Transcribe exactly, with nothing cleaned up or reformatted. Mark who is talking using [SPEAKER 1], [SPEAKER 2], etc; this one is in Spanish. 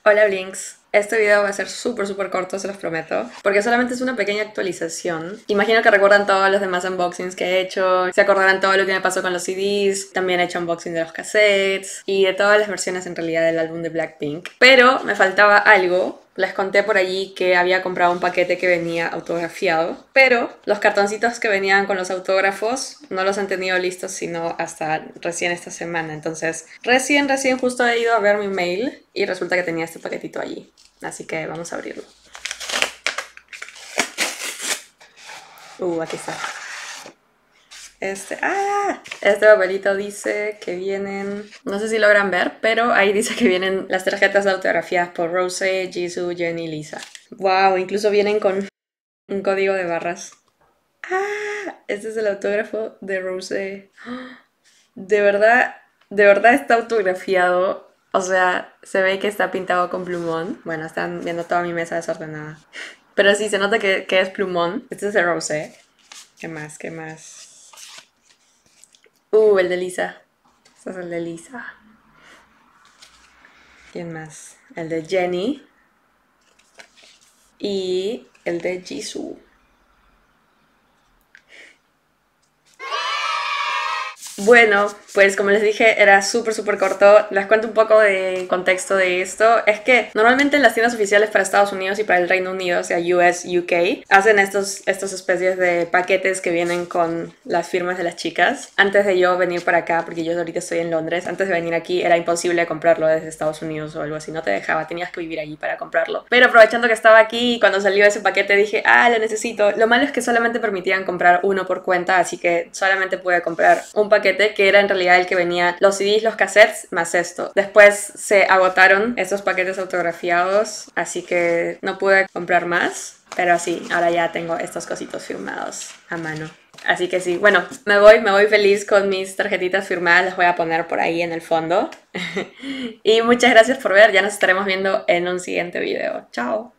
[SPEAKER 1] Hola Blinks, este video va a ser súper súper corto, se los prometo, porque solamente es una pequeña actualización. Imagino que recuerdan todos los demás unboxings que he hecho, se acordarán todo lo que me pasó con los C Ds, también he hecho unboxing de los cassettes y de todas las versiones en realidad del álbum de Blackpink. Pero me faltaba algo. Les conté por allí que había comprado un paquete que venía autografiado, pero los cartoncitos que venían con los autógrafos no los han tenido listos sino hasta recién esta semana. Entonces, recién, recién justo he ido a ver mi mail y resulta que tenía este paquetito allí. Así que vamos a abrirlo. Uh, aquí está. Este, ¡ah! Este papelito dice que vienen, no sé si logran ver, pero ahí dice que vienen las tarjetas autografiadas por Rosé, Jisoo, Jennie y Lisa. Wow, incluso vienen con un código de barras. ¡Ah! Este es el autógrafo de Rosé. De verdad, de verdad está autografiado. O sea, se ve que está pintado con plumón. Bueno, están viendo toda mi mesa desordenada. Pero sí, se nota que, que es plumón. Este es el Rosé. ¿Qué más? ¿Qué más? Uh, el de Lisa. Este es el de Lisa. ¿Quién más? El de Jennie. Y el de Jisoo. Bueno, pues como les dije, era súper súper corto. Les cuento un poco de contexto de esto. Es que normalmente en las tiendas oficiales para Estados Unidos y para el Reino Unido, o sea, U S, U K, hacen estos, estos especies de paquetes que vienen con las firmas de las chicas. Antes de yo venir para acá, porque yo ahorita estoy en Londres, antes de venir aquí era imposible comprarlo desde Estados Unidos o algo así. No te dejaba, tenías que vivir allí para comprarlo. Pero aprovechando que estaba aquí, cuando salió ese paquete dije, ah, lo necesito. Lo malo es que solamente permitían comprar uno por cuenta, así que solamente pude comprar un paquete que era en realidad el que venía los C Ds, los cassettes, más esto. Después se agotaron estos paquetes autografiados, así que no pude comprar más. Pero sí, ahora ya tengo estos cositos firmados a mano. Así que sí, bueno, me voy, me voy feliz con mis tarjetitas firmadas, las voy a poner por ahí en el fondo. Y muchas gracias por ver, ya nos estaremos viendo en un siguiente video. Chao.